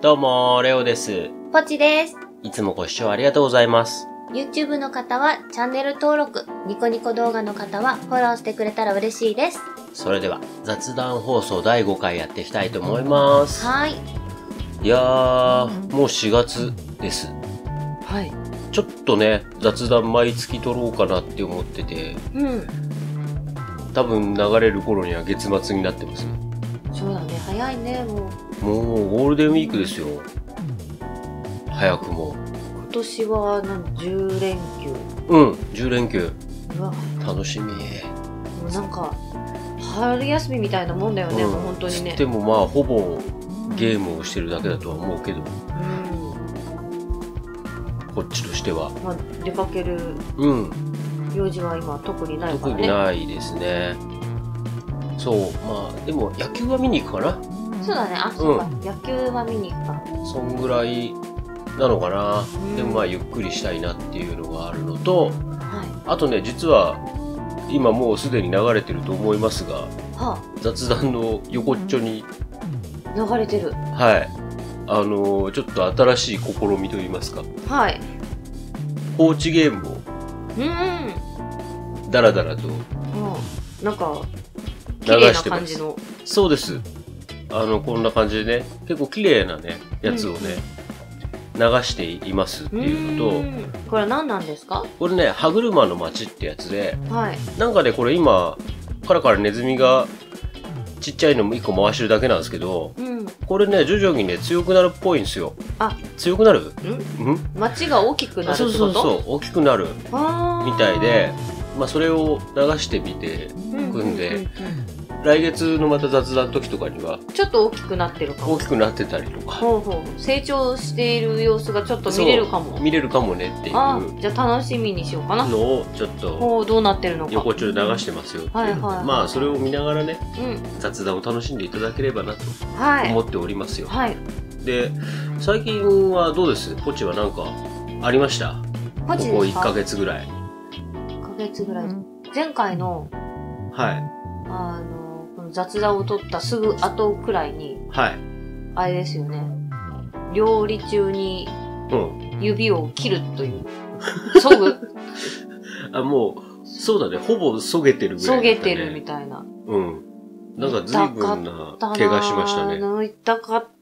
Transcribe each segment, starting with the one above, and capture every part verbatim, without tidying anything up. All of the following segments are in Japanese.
どうも、レオです。 ポチです。 いつもご視聴ありがとうございます。 YouTube の方はチャンネル登録、ニコニコ動画の方はフォローしてくれたら嬉しいです。 それでは、雑談放送だいごかいやっていきたいと思います。 はい。 いやー、もうしがつです。 はい。 ちょっとね、雑談毎月撮ろうかなって思ってて、 うん。 多分流れる頃には月末になってます。 そうだね、早いね、もう。 もうゴールデンウィークですよ。早くも。 今年は何、じゅう連休。 うん、じゅう連休。 うわ、 楽しみ。もうなんか、春休みみたいなもんだよね、うん、もう本当にね。 でもまあ、ほぼゲームをしてるだけだとは思うけど。うん。こっちとしては。 まあ、出かける。 うん。 用事は今特にないからね。 特にないですね。そう、まあ、でも野球は見に行くかな。 そうだね、あ、そうか、うん、野球は見に行くか。 そんぐらいなのかな。うん、でもまあ、ゆっくりしたいなっていうのがあるのと、はい、あとね、実は、今もうすでに流れてると思いますが、はあ、雑談の横っちょに、 流れてる。 はい。あのー、ちょっと新しい試みといいますか。 はい。 放置ゲームを、 うん。 だらだらと、うん、 なんか、綺麗な感じの。 そうです。あの、こんな感じでね、結構綺麗なね、やつをね、うん、流していますっていうのと、これは何なんですか？ これね、歯車の街ってやつで、 はい、 なんかね、これ今、カラカラネズミがちっちゃいのもいっこ回してるだけなんですけど、うん、これね、徐々にね、強くなるっぽいんですよ。 あ、 強くなる？ん？ 街が大きくなるってこと？ そうそうそう、大きくなるみたいで、まあそれを流してみて、組んで、来月のまた雑談の時とかにはちょっと大きくなってるかも。 大きくなってたりとか、 ほうほう、成長している様子がちょっと見れるかも。 見れるかもねっていう。 あ、じゃあ楽しみにしようかなのをちょっとほう、どうなってるのか横ちょで流してますよっていう。はいはいはい、まあそれを見ながらね、うん、雑談を楽しんでいただければなと思っておりますよ。 はい。 で、最近はどうです？ポチはなんかありました？ ポチですか？ ここいっかげつぐらい。 いっかげつぐらい。前回の、 はい。 あの、雑談を取ったすぐ後くらいに、 はい。 あれですよね。料理中に指を切るという。そぐあ、もう、そうだね。ほぼそげてるぐらい、 ね。そげてるみたいな。 うん。なんか随分な怪我しましたね。 痛かった。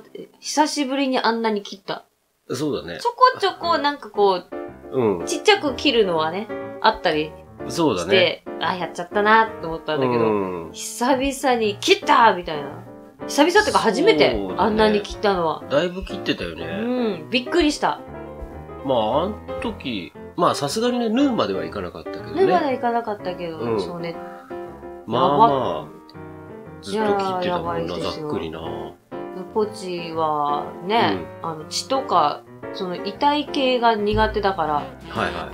久しぶりにあんなに切った。 そうだね。 ちょこちょこなんかこう、うん、ちっちゃく切るのはね、あったりして。 そうだね。 あ、やっちゃったなって思ったんだけど、うん、久々に切ったみたいな。久々っていうか初めて、ね、あんなに切ったのは。 だいぶ切ってたよね。 うん、びっくりした。 まあ、あん時、まあさすがにね、縫うまではいかなかったけどね。 縫うまではいかなかったけど、うん、そうね。 まあまあ、ずっと切ってたもんな、ざっくりな。 ポチはね、うん、あの血とか、その痛い系が苦手だから、 はいはい、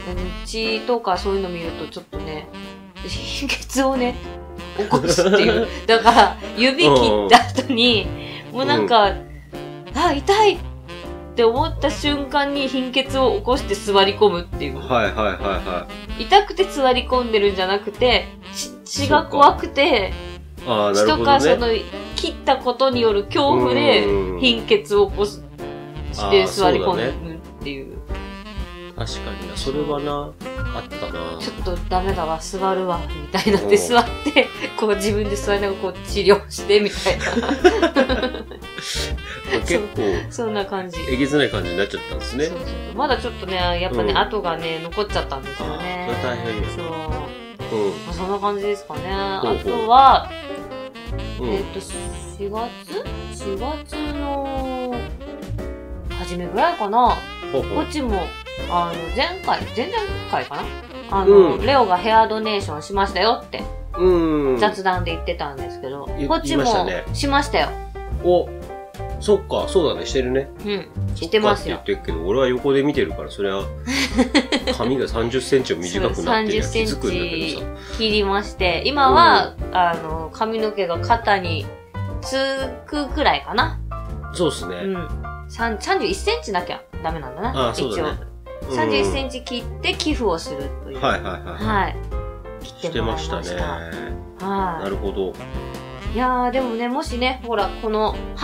血とかそういうの見るとちょっとね、貧血をね、起こすっていう。だから、指切った後に、もうなんか、うん、あ、痛いって思った瞬間に貧血を起こして座り込むっていう。 はいはいはいはい。 痛くて座り込んでるんじゃなくて、血が怖くて、 あ、 血とかその、切ったことによる恐怖で貧血を起こす。して座り込むっていう。 確かにな、それはな、あったな。 ちょっとダメだわ、座るわ、みたいになって座って、こう自分で座りながらこう治療してみたいな。 結構、 そんな感じ。 えげつない感じになっちゃったんですね。そうそうそう。まだちょっとね、やっぱね、うん、跡がね、残っちゃったんですよね。 それ大変よ。 そう。うん、まあ、そんな感じですかね。あとは、うん、えっと、しがつ ?しがつの、初めぐらいかな。こっちも、あの、前回、前々回かなあの、うん、レオがヘアドネーションしましたよって、うん、雑談で言ってたんですけど、こっちもしましたよ。 お、そっか、そうだね、してるね。 うん、してますよ。 って言ってるけど、俺は横で見てるから、それは、髪がさんじゅっセンチも短くなってるやつ気づくんだけどさ。 切りまして、今は、うん、あの、髪の毛が肩につくくらいかな。 そうっすね。 うんさんじゅういっセンチなきゃダメなんだな。 ああ、そうだね。 一応。さんじゅういっセンチ切って寄付をするという。 はいはいはい。 はい。切ってもらいました。 してましたね。はい。なるほど。 いやー、でもね、もしね、ほら、この春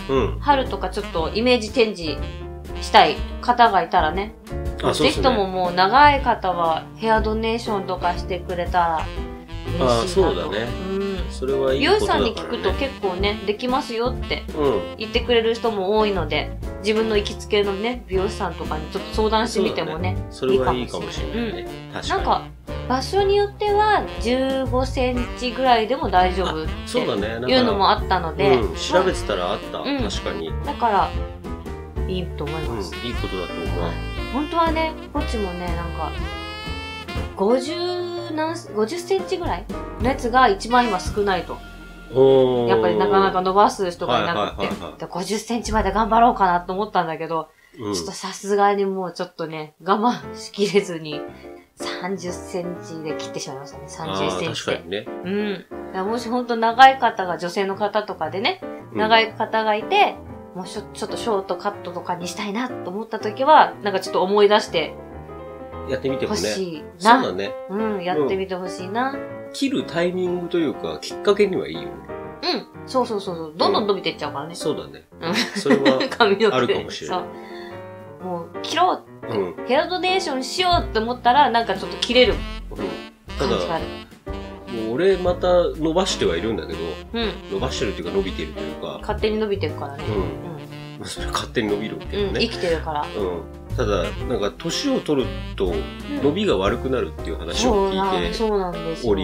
うん、春とかちょっとイメージチェンジしたい方がいたらね。あ、そうですね。ぜひとももう長い方はヘアドネーションとかしてくれたら嬉しいなと。ああ、そうだね。うん。それはいいことだからね。美容師さんに聞くと結構ね、できますよって言ってくれる人も多いので、自分の行きつけのね、美容師さんとかにちょっと相談してみてもね、 それはいいかもしれないね。確かに。なんか、 場所によってはじゅうごセンチぐらいでも大丈夫っていうのもあったので、 うん、調べてたらあった、うん、確かに。 だからいいと思います、 うん、いいことだと思う。 本当はね、こっちもね、なんかごじゅう何ごじゅっセンチぐらいのやつが一番今少ないと。やっぱりなかなか伸ばす人がいなくて、ごじゅっセンチまで頑張ろうかなと思ったんだけど、うん、ちょっとさすがにもうちょっとね、我慢しきれずにさんじゅっセンチで切ってしまいましたね。さんじゅっセンチで。確かにね。うん。だからもし本当長い方が、女性の方とかでね、長い方がいて、うん、もうちょちょっとショートカットとかにしたいなと思った時は、なんかちょっと思い出して、 やってみてほしいな。 そうだね。 うん、やってみてほしいな、うん。 切るタイミングというか、きっかけにはいいよね。 うん。そうそうそうそう。どんどん伸びていっちゃうからね。うん、 そうだね。それは、あるかもしれない。 そう。もう、切ろうって、うん、ヘアドネーションしようって思ったら、なんかちょっと切れる感じがある。 うん、もう俺また伸ばしてはいるんだけど、うん、伸ばしてるっていうか伸びてるというか。 勝手に伸びてるからね。 うん。それは勝手に伸びるけどね、うん。 生きてるから。 うん。ただ、なんか、年を取ると、伸びが悪くなるっていう話を聞いて、 そうなんですよ。 うん。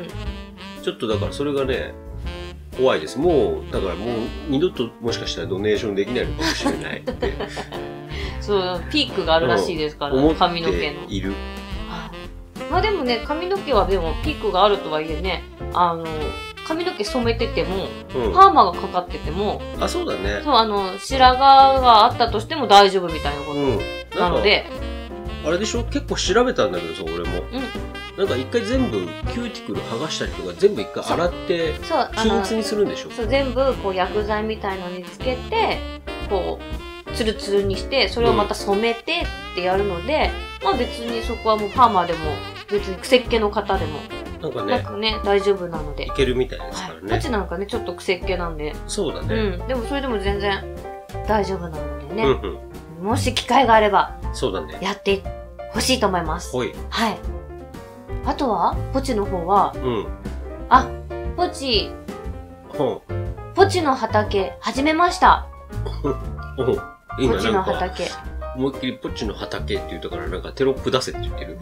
ちょっとだからそれがね、怖いです。もう、だからもう二度ともしかしたらドネーションできないのかもしれないって。 そう、ピークがあるらしいですから、 うん、 髪の毛の。 思っている。 まあでもね、髪の毛はでもピークがあるとはいえね、あの、髪の毛染めてても、うん、パーマがかかってても、 あ、そうだね。 そう、あの、白髪があったとしても大丈夫みたいなことなので、 うん、あれでしょ、結構調べたんだけどさ、俺も。うん。なんか一回全部キューティクル剥がしたりとか全部一回洗って均一にするんでしょ。 そう、全部こう薬剤みたいのにつけてこうツルツルにしてそれをまた染めてってやるので、うん、まあ別にそこはもうパーマでも別に癖っ気の方でもなんかね、なんかね大丈夫なのでいけるみたいですからね。 こっちなんかねちょっと癖っ気なんで、 そうだね。 うん、でもそれでも全然大丈夫なのでね、うんうん、もし機会があればそうだねやってほしいと思います。 はい。 はい。あとはポチの方は、 うん、 あ、ポチ、ポチの畑始めました。 いいな、 ポチの畑。 思いっきりポチの畑って言ったからなんかテロップ出せって言ってる。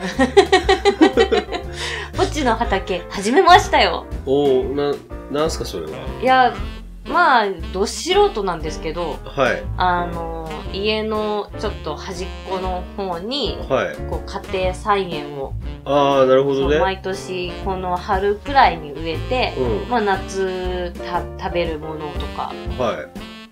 ポチの畑始めましたよ。 おお、な、なんすかそれは。 いや、まあ、ど素人なんですけど、 はい。 あの、家のちょっと端っこの方に、 はい。 こう家庭菜園を、 ああ、なるほどね。 毎年この春くらいに植えて、うん、まあ夏た食べるものとか、 はい。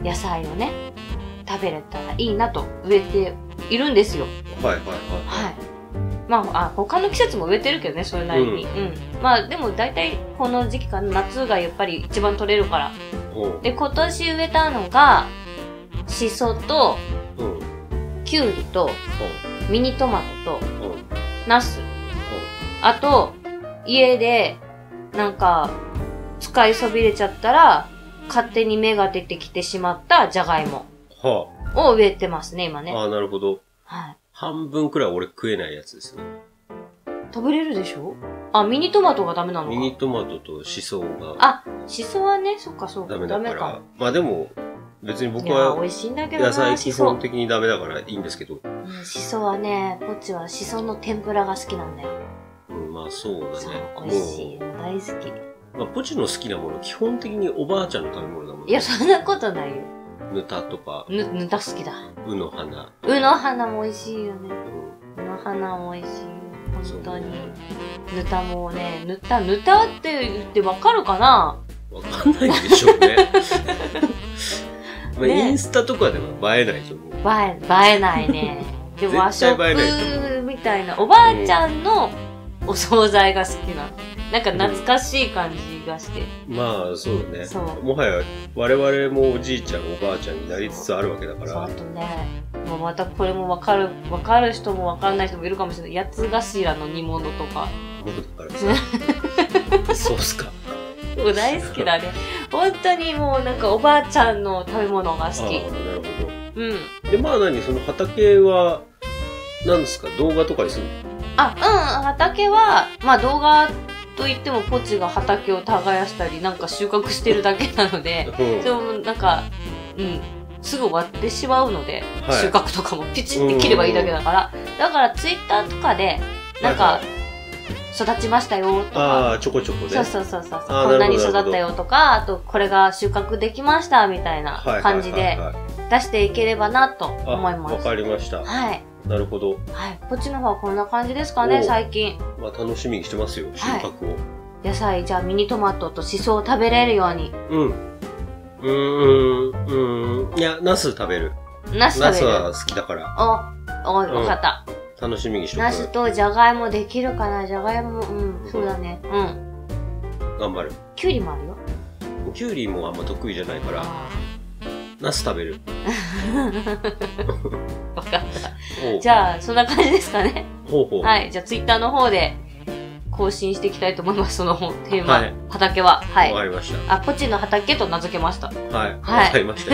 野菜をね、食べれたらいいなと植えているんですよ。 はいはいはい。 はい。まあ、あ、他の季節も植えてるけどね、それなりに。うん。うん、まあ、でも大体この時期かな、夏がやっぱり一番取れるから。で、今年植えたのが、シソと、うん、キュウリと、うん、ミニトマトと、うん、ナス。あと、家で、なんか、使いそびれちゃったら、勝手に芽が出てきてしまったジャガイモを植えてますね、今ね。 ああ、なるほど。 はい。 半分くらい俺食えないやつですね。 食べれるでしょ？あ、ミニトマトがダメなのか。 ミニトマトとシソが。 あ、シソはね、そっかそっか。 ダメだから。まあでも、別に僕は、 美味しいんだけどな、 野菜基本的にダメだからいいんですけど。 うん、シソはね、ポッチはシソの天ぷらが好きなんだよ。 うん、まあそうだね。 そう、美味しい。大好き。 まあ、ポチの好きなもの、基本的におばあちゃんの食べ物だもんね。 いや、そんなことないよ。 ぬたとか。 ぬ、ぬた好きだ。 うの花。 うの花も美味しいよね。うん、うの花も美味しいよ。本当に。ぬたもね、ぬた、ぬたって言ってわかるかな？ わかんないでしょうね。まあ、ね、インスタとかでは映えないと思う。 映え、映えないね。でも和食みたいな、おばあちゃんのお惣菜が好きなの。なんか懐かしい感じがして。 うん、まあ、そうだね。そう。もはや、我々もおじいちゃん、おばあちゃんになりつつあるわけだから。 そう、あとね、もうまたこれもわかる、わかる人もわかんない人もいるかもしれない。八つ頭の煮物とか。 ものだからさ。そうっすか。 構大好きだね。本当にもうなんかおばあちゃんの食べ物が好き。ああ、なるほど。うん。で、まあ何その畑は、何ですか動画とかにするの？ あ、うん、畑は、まあ動画といってもポチが畑を耕したり、なんか収穫してるだけなので、うん、そのなんか、うん、すぐ終わってしまうので、はい、収穫とかもピチって切ればいいだけだから、だからツイッターとかで、なんか、はいはい、育ちましたよとか。 ああ、ちょこちょこね。 そうそうそうそう。こんなに育ったよとか、あとこれが収穫できましたみたいな感じで出していければなと思います。 わかりました。 はい。 なるほど。 はい。こっちの方はこんな感じですかね、最近。 まあ楽しみにしてますよ、収穫を。はい、 野菜、じゃあミニトマトとシソを食べれるように。 うん。うーん、うん。いや、ナス食べる。 ナス食べる。ナスは好きだから。 お、お、わかった。 楽しみにしとく。 ナスとジャガイモできるかな、ジャガイモ、うん、そうだね。うん。 頑張る。 キュウリもあるよ。 キュウリもあんま得意じゃないから、ナス食べる。 わかった。じゃあ、そんな感じですかね。 ほうほう。 はい。じゃあ、ツイッターの方で更新していきたいと思います。そのテーマ、はい、畑は。はい。 わかりました。 あ、ポチの畑と名付けました。はい。 はい。わかりました。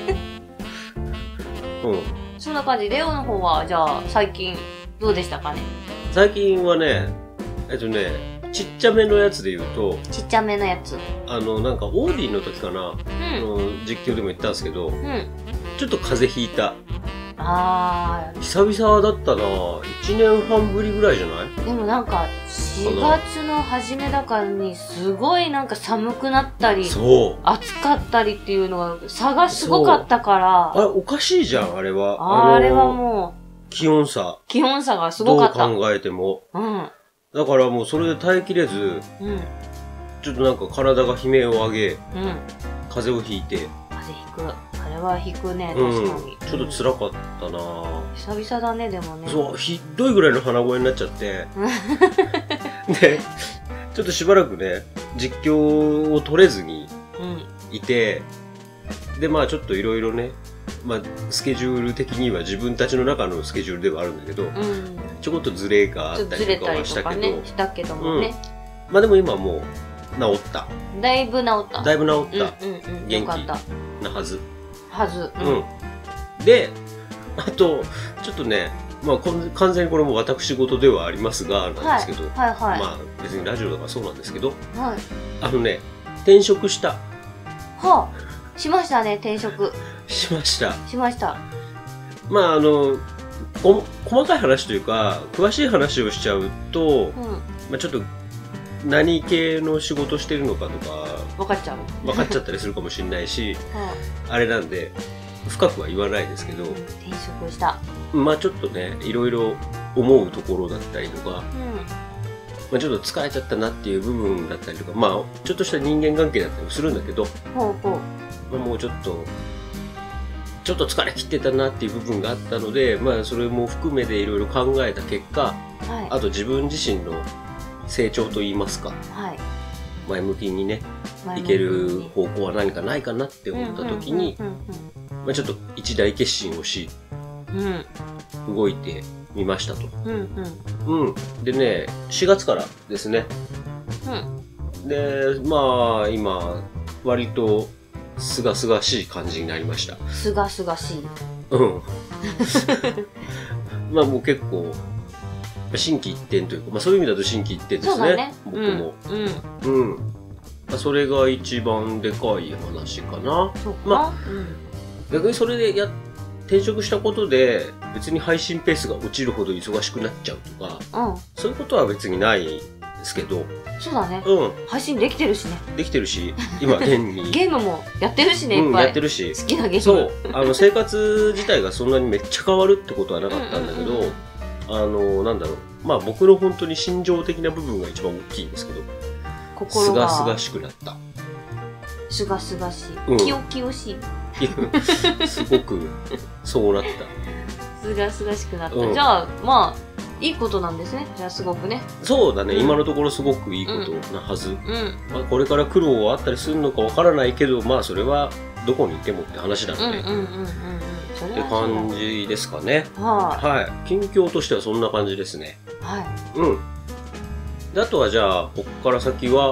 うん。そんな感じ。レオの方は、じゃあ、最近、どうでしたかね？ 最近はね、えっとね、ちっちゃめのやつで言うと、 ちっちゃめのやつ。 あの、なんか、オーディの時かな、うん、あの実況でも言ったんですけど、うん、ちょっと風邪ひいた。あー。久々だったなぁ。いちねんはんぶりぐらいじゃない？ でもなんか、しがつの初めだからに、すごいなんか寒くなったり、そう。暑かったりっていうのが、差がすごかったから。 あれ、おかしいじゃん、あれは。 あ, あれはもう。 気温差。 気温差がすごかった。 どう考えても。うん。だからもうそれで耐えきれず、うん、ちょっとなんか体が悲鳴を上げ、うん、風邪をひいて。 風邪ひく。あれはひくね、確かに。 うん、ちょっと辛かったなぁ。 久々だね、でもね。 そう、ひどいぐらいの鼻声になっちゃって。で、ちょっとしばらくね、実況を取れずにいて、うん、で、まあちょっといろいろね、まあ、スケジュール的には自分たちの中のスケジュールではあるんだけど、うん、ちょこっとズレがあったりとかはしたけど、 ね、したけどもね、 うん、まあでも今もう治った。 だいぶ治った。 だいぶ治った。うんうんうん、元気なはず。 はず。 うん。うん、で、あと、ちょっとね、まあ完全にこれも私事ではありますが、なんですけど、はいはいはい、まあ別にラジオだからそうなんですけど、はい、あのね、転職した。 はあ。しましたね、転職。 しました。 しました。 まあ、あの、こ細かい話というか、詳しい話をしちゃうと、うん、まあちょっと、何系の仕事してるのかとか、 分かっちゃう。 分かっちゃったりするかもしれないし、はあ、あれなんで、深くは言わないですけど、うん、 転職した。 まあちょっとね、いろいろ思うところだったりとか、うん、まあちょっと疲れちゃったなっていう部分だったりとか、まあちょっとした人間関係だったりもするんだけど、ほうほう。まあ、もうちょっと、ちょっと疲れ切ってたなっていう部分があったので、まあそれも含めていろいろ考えた結果、はい、あと自分自身の成長といいますか、はい、前向きにね、いける方向は何かないかなって思った時に、まあちょっと一大決心をし、うん、動いてみましたと。うんうん、うん。でね、しがつからですね。うん、で、まあ今、割と、すがすがしい感じになりました。 すがすがしい。 うん。まあもう結構、心機一転というか、まあそういう意味だと心機一転ですね。ね僕も。うん。うん。うんまあ、それが一番でかい話かな。そうか。まあ、うん、逆にそれでや、転職したことで、別に配信ペースが落ちるほど忙しくなっちゃうとか、うん、そういうことは別にないですけど、 そうだね。うん。配信できてるしね。 できてるし、今現に。 ゲームもやってるしね、いっぱい。 うん、やってるし。 好きなゲーム。 そう。あの、生活自体がそんなにめっちゃ変わるってことはなかったんだけど、あの、なんだろう。まあ僕の本当に心情的な部分が一番大きいんですけど、 心が。 すがすがしくなった。 すがすがしい。うん、きよきよしい。 すごく、そうなった。 すがすがしくなった。うん、じゃあ、まあ、いいことなんですね。じゃあすごくね。 そうだね、うん、今のところすごくいいことなはず。うん、まあ、これから苦労はあったりするのかわからないけど、まあそれはどこにいてもって話なので。って感じですかね。はい、はい。近況としてはそんな感じですね。はい。うん。であとはじゃあ、ここから先は、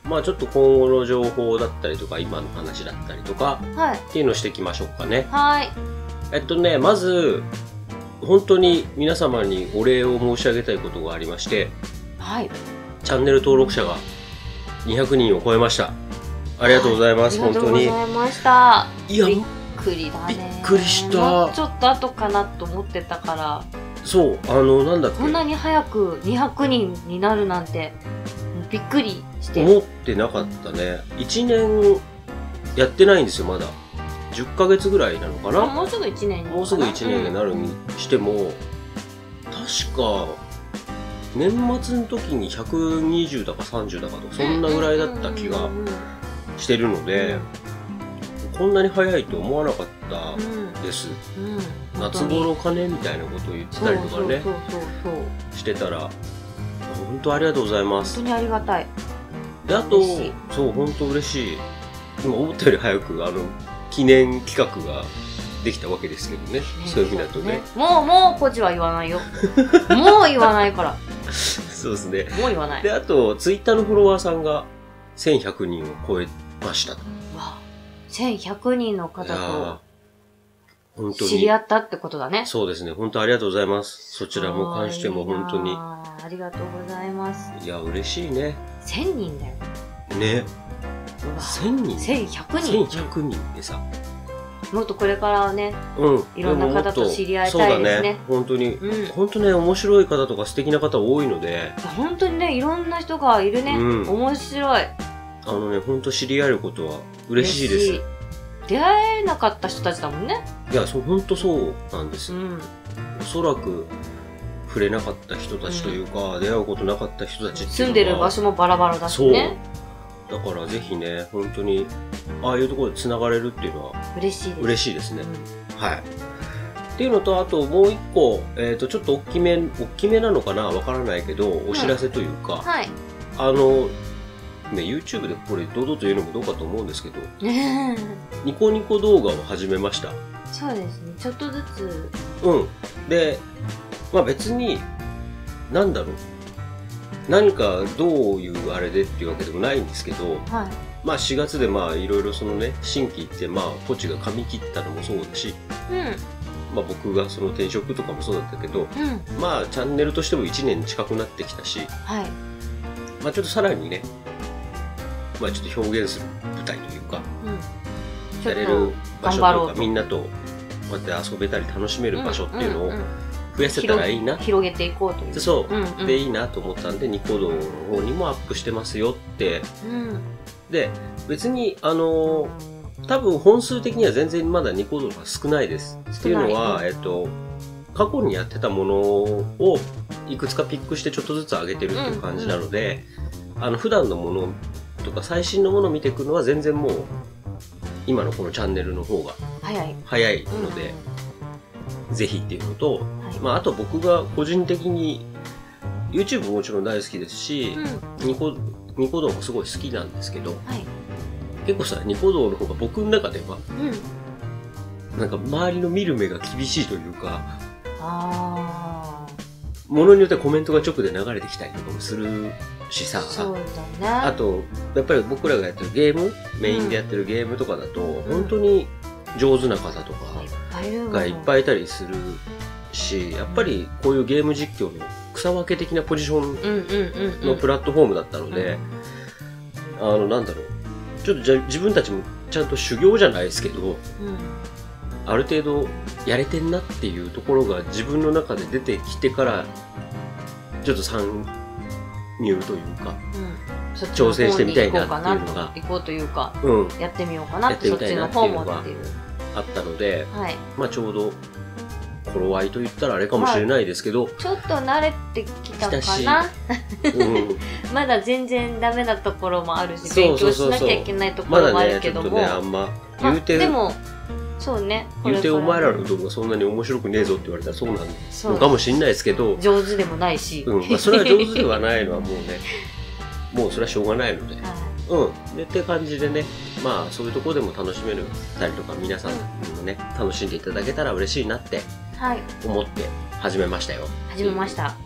まあちょっと今後の情報だったりとか、今の話だったりとか、 はい、 っていうのをしていきましょうかね。 はい。 えっとね、まず、本当に皆様にお礼を申し上げたいことがありまして、 はい。 チャンネル登録者がにひゃくにんを超えました。ありがとうございます、はい、本当に。 ありがとうございました。 いや、 びっくりだね。 びっくりした。 もうちょっと後かなと思ってたから。 そう、あの、なんだっけ。 こんなに早くにひゃくにんになるなんて、びっくりして。 思ってなかったね。いちねんやってないんですよ、まだ。じゅっかげつぐらいなのかな。 もうすぐいちねんにもうすぐいちねんになるにしても、うん、確か、年末の時にひゃくにじゅうだかさんじゅうだかとか、そんなぐらいだった気がしてるので、こんなに早いと思わなかったです。うんうん、夏頃かねみたいなことを言ってたりとかね、してたら、本当ありがとうございます。 本当にありがたい。 で、あと、そう、本当嬉しい。今思ったより早く、あの、記念企画ができたわけですけどね。そういう意味だとね。 もう、もう、ポチは言わないよ。もう言わないから。 そうですね。 もう言わない。 で、あと、ツイッターのフォロワーさんがせんひゃくにんを超えましたと。 わ、せんひゃくにんの方と本当に知り合ったってことだね。 そうですね。本当ありがとうございます。そちらも関しても本当に。 ありがとうございます。 いや、嬉しいね。 せんにんだよ。 ね。せんにん ? せんひゃくにん ? せんひゃくにんでさ。 もっとこれからはね、うん、いろんな方と知り合いたいですね。そうだね。 本当に、うん、本当ね、面白い方とか素敵な方多いので。 本当にね、いろんな人がいるね。うん、面白い。 あのね、本当知り合えることは嬉しいです。 出会えなかった人たちだもんね。 いや、そう、本当そうなんです。うん、おそらく、触れなかった人たちというか、うん、出会うことなかった人たちっていうのは住んでる場所もバラバラだしね。 そう。だからぜひね、本当に、ああいうところで繋がれるっていうのは、 嬉しいです。 嬉しいですね。うん、はい。っていうのと、あともう一個、えっと、ちょっと大きめ、大きめなのかなわからないけど、お知らせというか、うん、はい。あの、ね、YouTube でこれ堂々と言うのもどうかと思うんですけど、ニコニコ動画を始めました。 そうですね。ちょっとずつ。 うん。で、まあ別に、なんだろう。何かどういうあれでっていうわけでもないんですけど、はい、まあしがつでまあいろいろそのね、新規ってまあポチが髪切ったのもそうだし、うん、まあ僕がその転職とかもそうだったけど、うん、まあチャンネルとしてもいちねん近くなってきたし、はい、まあちょっとさらにね、まあちょっと表現する舞台というか、うん、やれる場所とかみんなとこうやって遊べたり楽しめる場所っていうのを増やせたらいいな。 広げていこうという。 そう。うんうん、でいいなと思ったんで、ニコ動の方にもアップしてますよって。うん、で、別に、あのー、多分本数的には全然まだニコ動が少ないです。っていうのは、えっと、過去にやってたものをいくつかピックしてちょっとずつ上げてるっていう感じなので、うんうん、あの、普段のものとか最新のものを見ていくのは全然もう、今のこのチャンネルの方が早い早いので、うん、ぜひっていうのと、はい、まああと僕が個人的に YouTube ももちろん大好きですし、うん、ニコニコ動もすごい好きなんですけど、はい、結構さニコ動の方が僕の中では、うん、なんか周りの見る目が厳しいというか、あものによってはコメントが直で流れてきたりとかもするしさ、 そうだね、 あとやっぱり僕らがやってるゲーム、メインでやってるゲームとかだと、うん、本当に上手な方とかがいっぱいいたりするし、やっぱりこういうゲーム実況の草分け的なポジションのプラットフォームだったので、あのなんだろう、ちょっとじゃ自分たちもちゃんと修行じゃないですけど、うん、ある程度やれてんなっていうところが自分の中で出てきてからちょっと参入というか、うん、挑戦してみたいなっていうのが行こうというか、うん、やってみようかなってそっちの方もっていうあったので、はい、まあちょうど頃合いと言ったらあれかもしれないですけど、 まあ、ちょっと慣れてきたかな、うん、まだ全然ダメなところもあるし、勉強しなきゃいけないところもあるけども、まだねちょっとねあんま言うて、まあ、でもそうね、 言うてお前らの動画そんなに面白くねえぞって言われたらそうなのかもしれないですけど、 上手でもないし、 うん、まあ、それは上手ではないのはもうねもうそれはしょうがないので、はい、うんでって感じでね、まあそういうところでも楽しめるたりとか、皆さんにもね、うん、楽しんでいただけたら嬉しいなって思って始めましたよ。 始めました。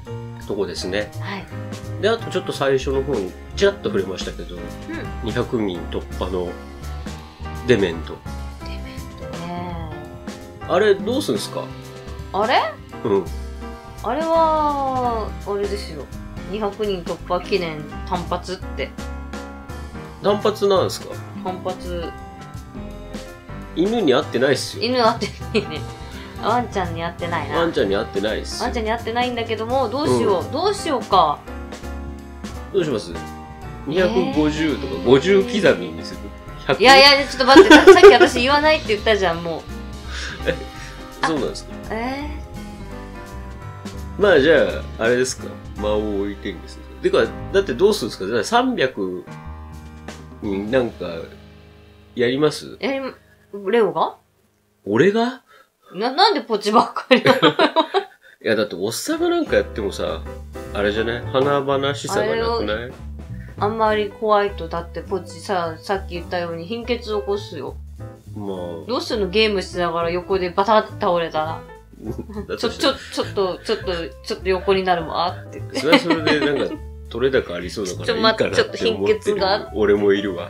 とこですね。 はい。 で、あとちょっと最初の方にちらっと触れましたけど、うん、にひゃくにん突破のデメント。 デメントね。 あれ、どうすんすか？ あれ？ うん。 あれは、あれですよ。にひゃくにん突破記念単発って。 単発なんですか？ 単発。 犬に会ってないっすよ。 犬会ってないね。ワンちゃんに会ってないな。 ワンちゃんに会ってないっす。 ワンちゃんに会ってないんだけども、どうしよう、うん、どうしようか。 どうします？にひゃくごじゅうとかごじゅう刻みにする？ひゃく？ いやいや、ちょっと待って、さっき私言わないって言ったじゃん、もう。 え、そうなんですか？ えー、まあじゃあ、あれですか。間を置いてんです。てか、だってどうするんですか？だからさんびゃくになんか、やります？ え、レオが？ 俺が？ な、なんでポチばっかりいや、だっておっさんがなんかやってもさ、あれじゃない？華々しさがなくない？ あんまり怖いと、だってポチさ、さっき言ったように貧血を起こすよ。 まあ。 どうするの？ゲームしながら横でバタッ倒れたら。ちょ、ちょ、ちょっと、ちょっと、ちょっと横になるもん、あって言って。 それはそれでなんか、取れ高ありそうだからいいかなって思ってる。 ちょっと貧血が。 俺もいるわ。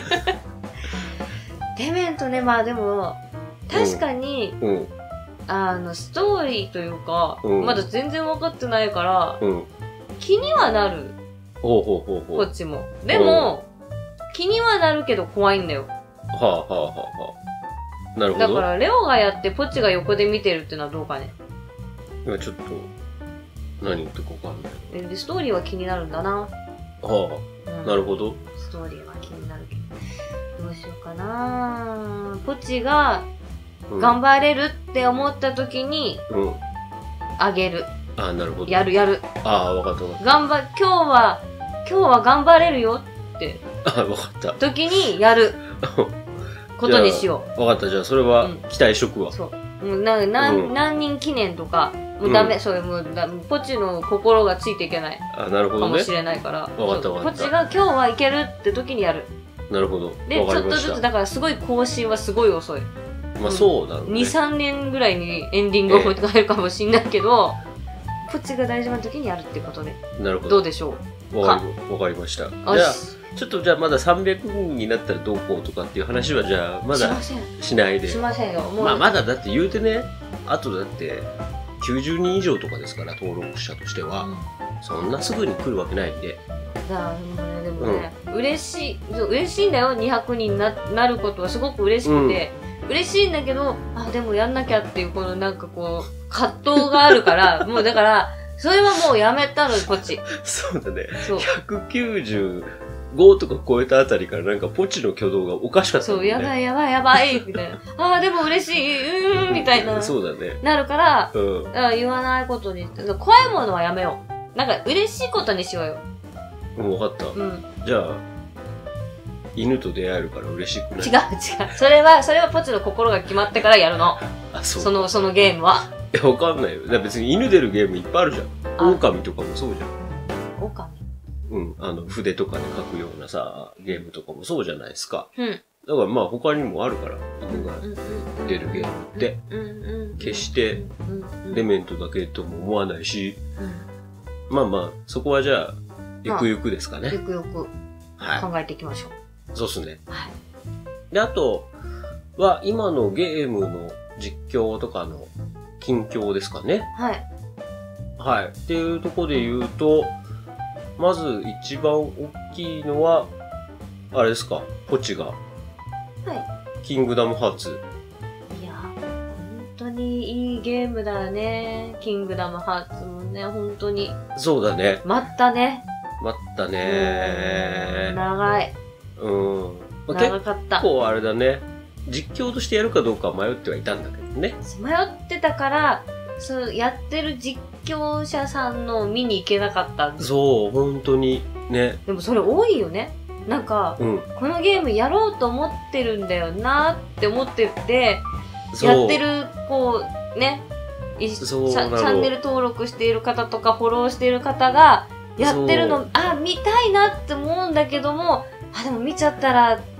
デメントね、まあでも、確かに、 うんうん、 あの、ストーリーというか、 うん、 まだ全然分かってないから、 うん、 気にはなる。 ほうほうほうほう。 こっちも。でも、気にはなるけど怖いんだよ。 はあはあはあはあ。なるほど。 だから、レオがやってポチが横で見てるってのはどうかね。 今ちょっと、何言ってかわかんない。 で、ストーリーは気になるんだな。 はあ、うん、なるほど。 ストーリーは気になるけど。どうしようかな。ポチが、頑張れるって思った時に、うん。あげる。 ああ、なるほど。 やるやる。 ああ、わかったわかった。 頑張、今日は、今日は頑張れるよって。 ああ、わかった。 時にやる。ことにしよう。わかった。じゃあ、それは期待しとくわ。 うん、そう。もうな、な、うん、何人記念とか、もうダメ、うん、それもうだ、ポチの心がついていけない。 あ、なるほどね。 かもしれないから。 わかったわかった。 ポチが今日はいけるって時にやる。 なるほど。 で、ちょっとずつ、だからすごい更新はすごい遅い。 まあそうだろうね。 に、さんねんぐらいにエンディングを迎えるかもしんないけど、ええ、ポチが大事な時にやるってことで。 なるほど。 どうでしょう？わかり、わかりました。じゃあ、ちょっとじゃあまださんびゃくにんになったらどうこうとかっていう話はじゃあまだしないで。 しませんよ。もうまあまだだって言うてね、あとだってきゅうじゅうにん以上とかですから、登録者としては。うん、そんなすぐに来るわけないんで。 だからね、でもね、うん、嬉しい、嬉しいんだよ、にひゃくにんに な, なることはすごく嬉しくて、うん、嬉しいんだけど、あ、でもやんなきゃっていう、このなんかこう、葛藤があるから、もうだから、それはもうやめたの、こっち。 そうだね。そう。ひゃくきゅうじゅうごとか超えたあたりからなんかポチの挙動がおかしかったもんね。 そう、やばいやばいやばい、みたいな。ああ、でも嬉しい、うーん、みたいな。 そうだね。 なるから、 うん、 言わないことに、怖いものはやめよう。なんか嬉しいことにしようよ。 もう分かった。うん。じゃあ、犬と出会えるから嬉しくない？ 違う違う。それは、それはポチの心が決まってからやるの。 あ、そう。 その、そのゲームは。 いや、わかんないよ。だから別に犬出るゲームいっぱいあるじゃん。狼とかもそうじゃん。 狼？ うん。あの、筆とかで書くようなさ、ゲームとかもそうじゃないですか。 うん。 だからまあ他にもあるから、犬が出るゲームって。決して、デメントだけとも思わないし、うん、まあまあ、そこはじゃあ、ゆくゆくですかね。 ゆくゆく考えていきましょう。 はい、そうっすね。 はい。 で、あとは、今のゲームの実況とかの近況ですかね。 はい。 はい。っていうところで言うと、まず一番大きいのは、あれですか、ポチが。 はい。 キングダムハーツ。 いや、本当にいいゲームだよね。キングダムハーツもね、本当に。 そうだね。 待ったね。 待ったね。 長い。 うん。まあ、 長かった。 結構あれだね。実況としてやるかどうか迷ってはいたんだけどね。 迷ってたから、そう、やってる実況者さんの見に行けなかったんです。 そう、本当に。ね。 でもそれ多いよね。なんか、うん、このゲームやろうと思ってるんだよなって思ってて、やってる、こう、ね、チャンネル登録している方とかフォローしている方が、やってるの、あ、見たいなって思うんだけども、あ、でも見ちゃったら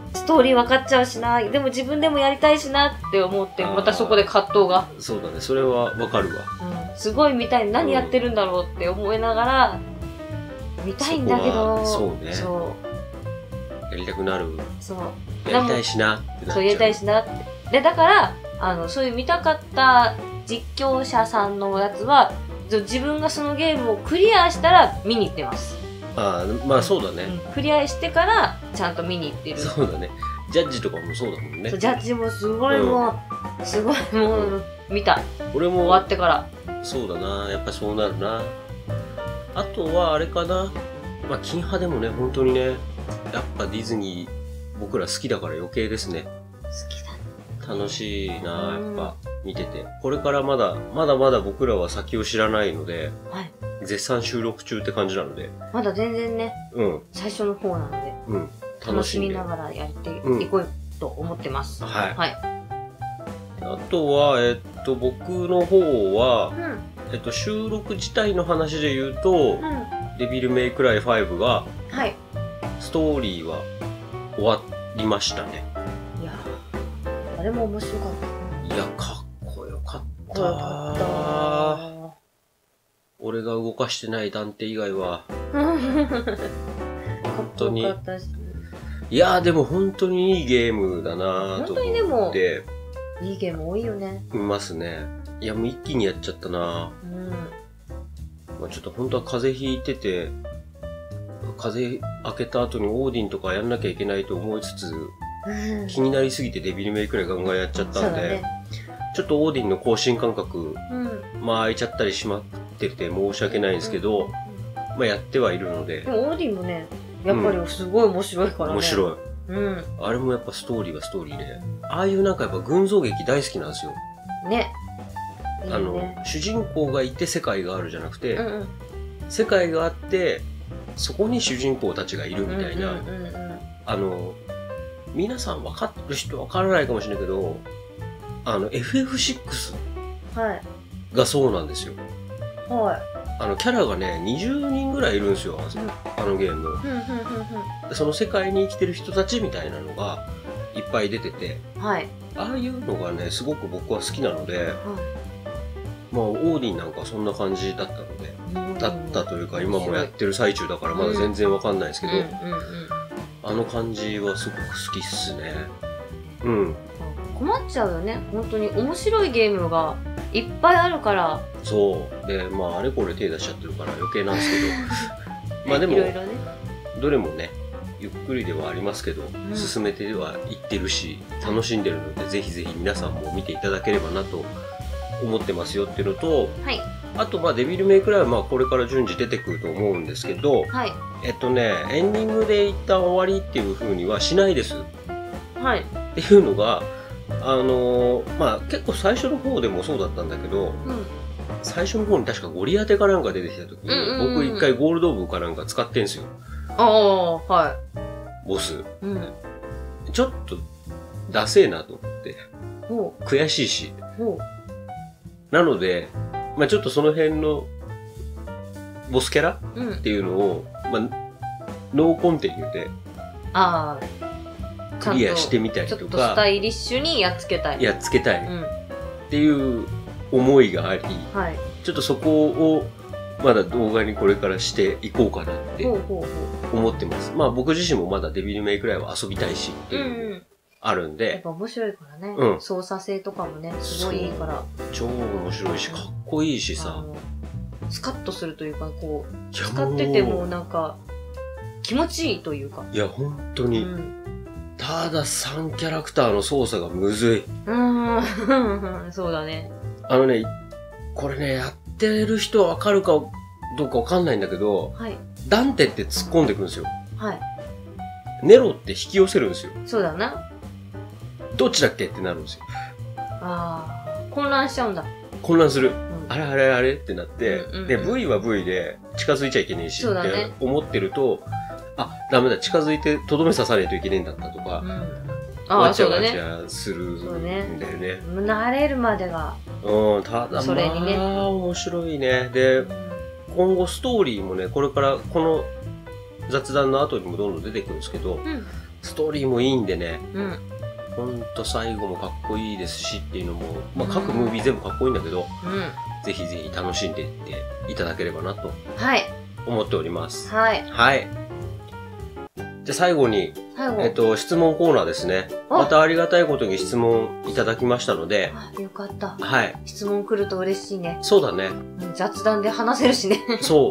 ストーリー分かっちゃうしな、でも自分でもやりたいしなって思って、またそこで葛藤が。 そうだね、それは分かるわ。 うん、すごい見たい、何やってるんだろうって思いながら、見たいんだけど、 そうね。そう。やりたくなる。そう。やりたいしなってなっちゃう。 そう、やりたいしなって。で、だから、あの、そういう見たかった実況者さんのやつは、自分がそのゲームをクリアしたら見に行ってます。 ああ、まあそうだね、 うん。クリアしてからちゃんと見に行ってる。 そうだね。ジャッジとかもそうだもんね。 ジャッジもすごいもう、うん、すごいもう、見た。 俺も。 終わってから。 そうだな。やっぱそうなるな。あとはあれかな。まあ、金派でもね、本当にね、やっぱディズニー、僕ら好きだから余計ですね。 好きだ。 楽しいな、やっぱ、見てて。これからまだ、まだまだ僕らは先を知らないので、はい、絶賛収録中って感じなので。 まだ全然ね、 うん、 最初の方なので、うん、楽しみながらやっていこうと思ってます。 うん、はい。 はい。 あとは、えっと、僕の方は、うん、えっと、収録自体の話で言うと、うん、デビルメイクライファイブが、はい、ストーリーは終わりましたね。 いやー、あれも面白かった。 いや、かっこよかった。かっこよかった。俺が動かしてない探偵以外は。本当に。いやー、でも本当にいいゲームだなーと思って。本当にでも、 いいゲーム多いよね。 いますね。いや、もう一気にやっちゃったな。うん。まあちょっと本当は風邪ひいてて、風邪明けた後にオーディンとかやんなきゃいけないと思いつつ、うん、気になりすぎてデビルメイクライガンガンやっちゃったんで、ね、ちょっとオーディンの更新間隔、うん、まあ空いちゃったりしまってて申し訳ないんですけど、うん、まあやってはいるので。 でもオーディンもね、やっぱりすごい面白いからね。 面白い。うん。あれもやっぱストーリーはストーリーで、ああいうなんかやっぱ群像劇大好きなんですよ。ね。いいね。あの、主人公がいて世界があるじゃなくて、うんうん、世界があって、そこに主人公たちがいるみたいな、あの、皆さん分かる人分からないかもしれないけど、あの、エフエフシックス がそうなんですよ。はい。あの、キャラがね、にじゅうにんぐらいいるんですよ、あのゲーム。その世界に生きてる人たちみたいなのがいっぱい出てて、はい。ああいうのがね、すごく僕は好きなので、はい、まあ、オーディンなんかそんな感じだったので、だったというか、今もやってる最中だからまだ全然わかんないですけど、あの感じはすごく好きっすね。うん。 困っちゃうよね。本当に面白いゲームがいっぱいあるから。 そう。で、まあ、あれこれ手出しちゃってるから余計なんですけど。まあでも、いろいろね、どれもね、ゆっくりではありますけど、うん、進めてはいってるし、楽しんでるので、ぜひぜひ皆さんも見ていただければなと思ってますよっていうのと、はい、あと、まあ、デビルメイクライはまあこれから順次出てくると思うんですけど、はい、えっとね、エンディングで一旦終わりっていう風にはしないです。はい。っていうのが、あのー、まあ結構最初の方でもそうだったんだけど、うん、最初の方に確かゴリアテかなんか出てきた時に、僕一回ゴールド部かなんか使ってんすよ。ああ、はい。ボス。うん、ちょっと、ダセえなと思って。悔しいし。なので、まあちょっとその辺の、ボスキャラ、うん、っていうのを、まあ、ノーコンティニューで、ああ、クリアしてみたりとか。ちょっとスタイリッシュにやっつけたい。 やっつけたい。うん、っていう思いがあり、はい、ちょっとそこを、まだ動画にこれからしていこうかなって思ってます。まあ僕自身もまだデビルメイクライは遊びたいしっていうのあるんで。 やっぱ面白いからね。うん、操作性とかもね、すごいいいから。 超面白いし、かっこいいしさ。 スカッとするというか、こう、使っててもなんか、気持ちいいというか。 いや、本当に。うん、たださんキャラクターの操作がむずい。 うーん、そうだね。 あのね、これね、やってる人はわかるかどうかわかんないんだけど、はい、ダンテって突っ込んでくるんですよ。はい。ネロって引き寄せるんですよ。 そうだな。 どっちだっけってなるんですよ。 ああ、混乱しちゃうんだ。 混乱する。うん、あれあれあれってなって、うんうんうん、で、V は V で近づいちゃいけねえしって思ってると、ね、あ、ダメだ、近づいてとどめ刺さないといけねえんだったとか、うん、わちゃわちゃするんだよね。ね慣れるまでが。 うん、ただ、それにね、まあ、面白いね。で、うん、今後ストーリーもね、これからこの雑談の後にもどんどん出てくるんですけど、うん、 ストーリーもいいんでね。 うん。 ほんと最後もかっこいいですしっていうのも、まあ各ムービー全部かっこいいんだけど、 うん。 ぜひぜひ楽しんでいっていただければなと。 はい。 思っております。 はい。 はい。じゃあ最後に、 最後。 えっと、質問コーナーですね。またありがたいことに質問いただきましたので。 あ、よかった。 はい。 質問来ると嬉しいね。 そうだね。 雑談で話せるしね。 そう。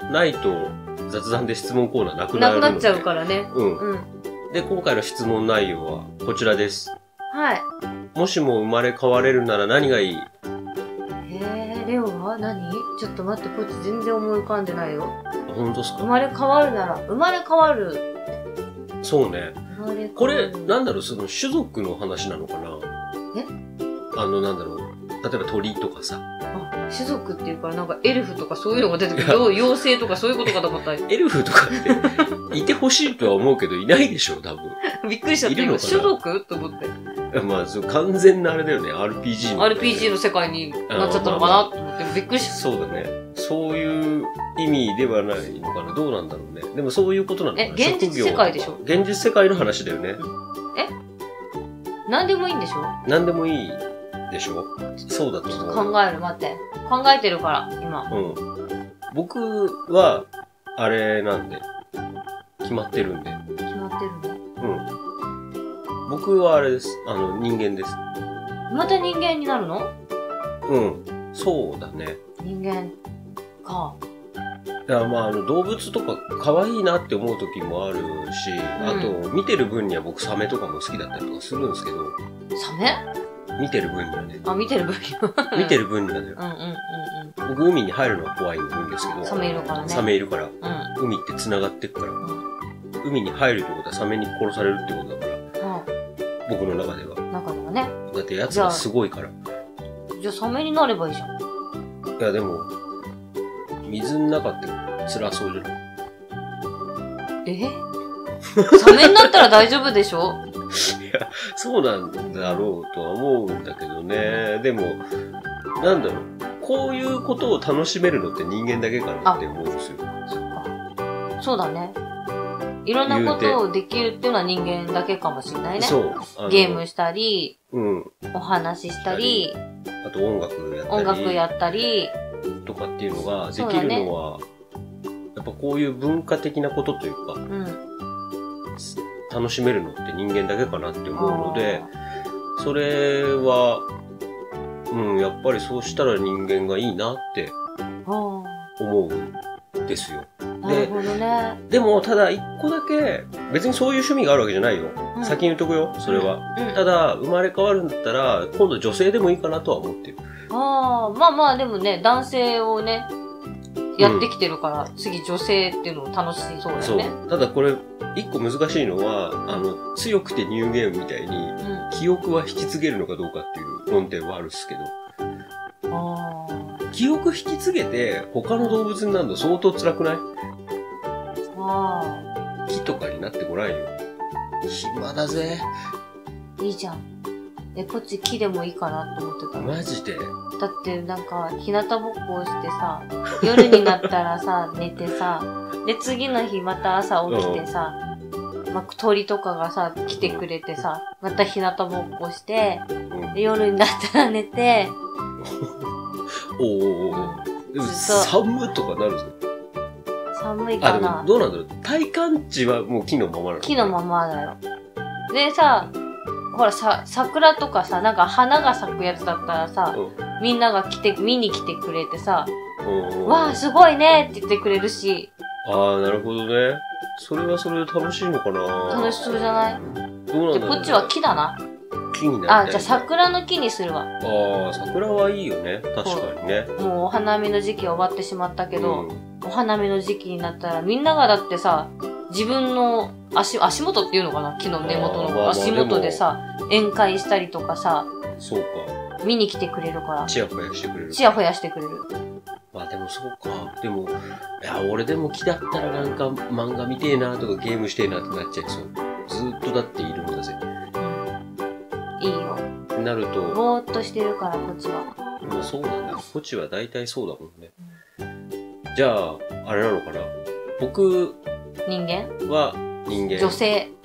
ないと雑談で質問コーナーなくなるので。 なくなっちゃうからね。 うん。うん。で、今回の質問内容はこちらです。 はい。 もしも生まれ変われるなら何がいい？ へえ、レオは何？ちょっと待って、こっち全然思い浮かんでないよ。 本当ですか？ 生まれ変わるなら、生まれ変わる。 そうね。これ、なんだろう、その種族の話なのかな？ え？ あの、なんだろう。例えば鳥とかさ。 あ、種族っていうからなんかエルフとかそういうのが出てくる。妖精とかそういうことかと思った。 エルフとかって、いてほしいとは思うけど、いないでしょ、多分。 びっくりしちゃった。種族と思って。 まあ、そう、完全なあれだよね。アールピージーの、ね。アールピージー の世界になっちゃったのかなと思って、びっくりしちゃった。 そうだね。そういう意味ではないのかな。どうなんだろうね。でもそういうことなのかな。 え、現実世界でしょ？ 現実世界の話だよね。 え？何でもいいんでしょ？ 何でもいいでしょ？そうだと思う。 考える、待って。考えてるから、今。 うん。僕は、あれなんで。決まってるんで。 決まってるね。 うん。僕はあれです。あの、人間です。 また人間になるの？ うん。そうだね。 人間か。 だからまあ、あの、動物とか可愛いなって思う時もあるし、うん、あと、見てる分には僕サメとかも好きだったりとかするんですけど。 サメ？ 見てる分にはね。 あ、見てる分には。 見てる分にはね。 うんうんうんうん。 僕、海に入るのは怖いんですけど。 サメいるからね。 サメいるから。 うん。 海って繋がってくから。うん、海に入るってことはサメに殺されるってことだから。うん、僕の中では。 中ではね。 だって奴がすごいから。 じゃあサメになればいいじゃん。 いやでも、水の中って辛そうじゃない？ えサメになったら大丈夫でしょ？ いや、そうなんだろうとは思うんだけどね。でも、なんだろう。こういうことを楽しめるのって人間だけかなって思うんですよ。 そっか。そうだね。いろんなことをできるっていうのは人間だけかもしれないね。 そう。 ゲームしたり、 うん、 お話ししたり、 あと音楽やったり。 音楽やったり、 とかっていうのができるのは、ね、やっぱこういう文化的なことというか、うん、楽しめるのって人間だけかなって思うので、それは、うん、やっぱりそうしたら人間がいいなって思うんですよ。 なるほどね。 でも、ただ一個だけ、別にそういう趣味があるわけじゃないよ。うん、先に言っとくよ、それは。うんうん、ただ、生まれ変わるんだったら、今度女性でもいいかなとは思ってる。 ああ、まあまあでもね、男性をね、やってきてるから、うん、次女性っていうのも楽しそうだよね。 そう。ただこれ、一個難しいのは、あの、強くてニューゲームみたいに、うん、記憶は引き継げるのかどうかっていう論点はあるんですけど。ああ。記憶引き継げて、他の動物になるの相当辛くない？ああ。木とかになってごらんよ。暇だぜ。 いいじゃん。え、こっち木でもいいかなと思ってたの。 マジで？ だってなんか、日向ぼっこをしてさ、夜になったらさ、寝てさ、で、次の日また朝起きてさ、うん、まあ、鳥とかがさ、来てくれてさ、また日向ぼっこして、うん、で夜になったら寝て、 おーおーおー。でも寒とかなるんですか？ 寒いかな。 あ、でもどうなんだろう。体感値はもう木のままなの？ 木のままだよ。でさ、ほらさ、桜とかさ、なんか花が咲くやつだったらさ、うん、みんなが来て、見に来てくれてさ、わあ、すごいねって言ってくれるし。 ああ、なるほどね。それはそれで楽しいのかな？ 楽しそうじゃない？どうなんだろう、ね。 こっちは木だな。 木になる。 あ、じゃあ桜の木にするわ。 ああ、桜はいいよね。確かにね。 もうお花見の時期は終わってしまったけど、うん、お花見の時期になったらみんながだってさ、自分の足、足元っていうのかな？木の根元の足元でさ、宴会したりとかさ、 そうか。 見に来てくれるから。 チヤホヤしてくれる。 チヤホヤしてくれる。 まあでもそうか。でも、いや、俺でも木だったらなんか漫画見てえなとかゲームしてえなってなっちゃいそう。ずーっとだっているんだぜ。 うん。いいよ。 なると。 ぼーっとしてるから、こっちは。 もうそうだね。こっちは大体そうだもんね。うん、じゃあ、あれなのかな。僕、 人間は人間。 女性。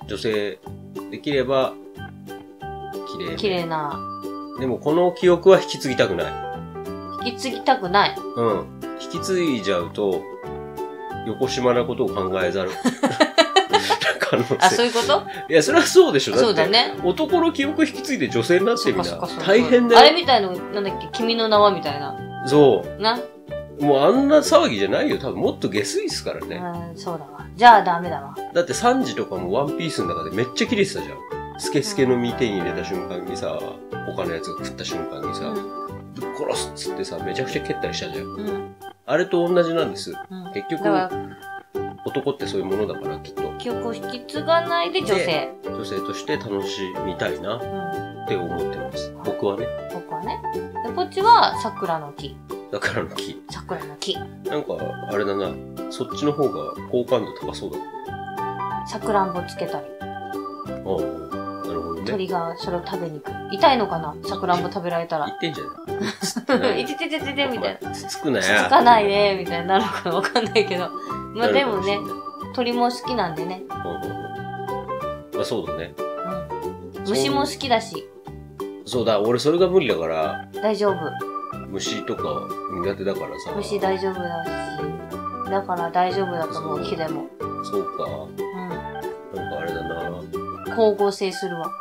女性できれば、綺麗。 綺麗な。 でもこの記憶は引き継ぎたくない。 引き継ぎたくない。 うん。引き継いじゃうと、横島なことを考えざる。可能性。 あ、そういうこと？ いや、それはそうでしょ。 そうだね。 男の記憶引き継いで女性になってみたら大変だよ。 あれみたいの、なんだっけ、君の名はみたいな。 そう。 な。 もうあんな騒ぎじゃないよ。多分もっと下水っすからね。 うん、そうだわ。じゃあダメだわ。だってサンジとかもワンピースの中でめっちゃキレてたじゃん。スケスケの身手に入れた瞬間にさ、他のやつが食った瞬間にさ、うん、ぶっ殺すっつってさ、めちゃくちゃ蹴ったりしたじゃん。うん、あれと同じなんです。うん、結局、男ってそういうものだからきっと。 記憶を引き継がないで女性。 女性として楽しみたいなって思ってます。うん、僕はね。 僕はね。でこっちは桜の木。 桜の木。 桜の木。 なんか、あれだな。そっちの方が好感度高そうだ。 さくらんぼつけたり。 ああ、なるほどね。 鳥がそれを食べに行く。痛いのかなさくらんぼ食べられたら。 言ってんじゃないいてててててみたいな。 つつくなよ。 つつかないね、みたいになるのかわかんないけど。まあでもね、鳥も好きなんでね。 うんうんうん。まあそうだね。 うん。虫も好きだし。 そうだ、俺それが無理だから。 大丈夫。 虫とか苦手だからさ。 虫大丈夫だし。だから大丈夫だと思う、木でも。 そうか。うん。なんかあれだな。 光合成するわ。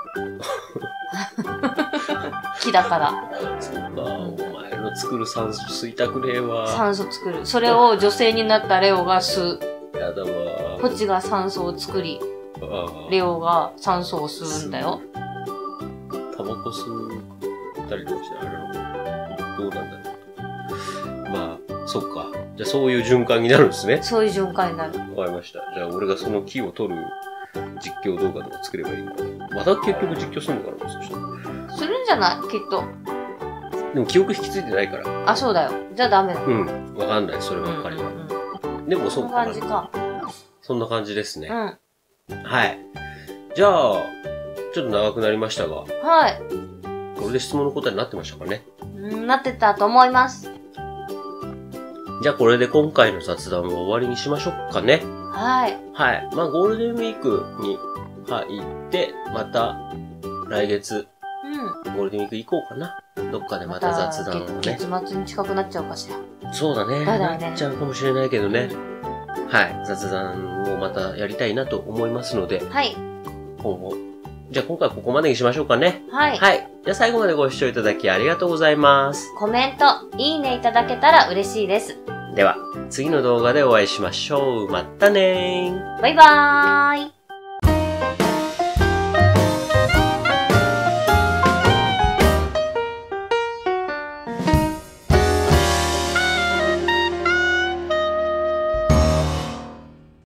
木だから。 そうか、うん、お前の作る酸素吸いたくねえわ。 酸素作る。それを女性になったレオが吸う。 やだわ。 ポチが酸素を作り、レオが酸素を吸うんだよ。 タバコ吸ったりとかしてあれのどうなんだろう。まあ、そっか。じゃあそういう循環になるんですね。 そういう循環になる。 わかりました。じゃあ俺がその木を取る実況動画とか作ればいいのかな。また結局実況するのかな、そしたら。 するんじゃないきっと。 でも記憶引き継いでないから。 あ、そうだよ。じゃあダメだ。 うん。わかんない、そればっかりは。うんうん、でもそうか。 そんな感じか。 そんな感じですね。 うん。 はい。じゃあ、ちょっと長くなりましたが。 はい。 これで質問の答えになってましたかね。 うん、なってたと思います。 じゃあこれで今回の雑談を終わりにしましょうかね。 はい。 はい。まあゴールデンウィークに入って、また来月、うん、ゴールデンウィーク行こうかな。どっかでまた雑談をね。 月末に近くなっちゃうかしら。 そうだね。 だだね。 なっちゃうかもしれないけどね。うん、はい。雑談をまたやりたいなと思いますので。 はい。 今後。じゃあ今回はここまでにしましょうかね。 はい。 はい。じゃあ最後までご視聴いただきありがとうございます。 コメント、いいねいただけたら嬉しいです。 では、次の動画でお会いしましょう。またねー。 バイバーイ。